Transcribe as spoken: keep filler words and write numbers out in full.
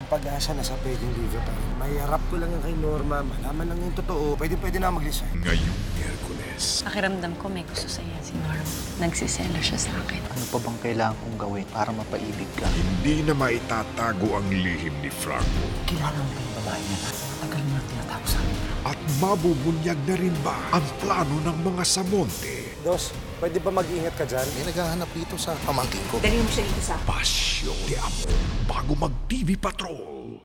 pag-asa na sa pwedeng liver pa rin. May harap ko lang yan kay Norma. Malaman lang yung totoo. Pwede pwede na mag-resign. Ngayong Miyerkules. Pakiramdam ko may gusto sa'yo si Norma. Nagsiselo siya sa akin. Ano pa bang kailangan kong gawin para mapaibig ka? Hindi na maitatago ang lihim ni Franco. Kilala mo ba yung babae niya na tagal mo na tinatago sa akin? At mabubunyag na rin ba ang plano ng mga Samonte? Dos, pwede ba mag-ingat ka dyan? May naghahanap dito sa pamangkin ko. Dali mo siya dito sa... Pasyo de Amor bago mag-T V Patrol.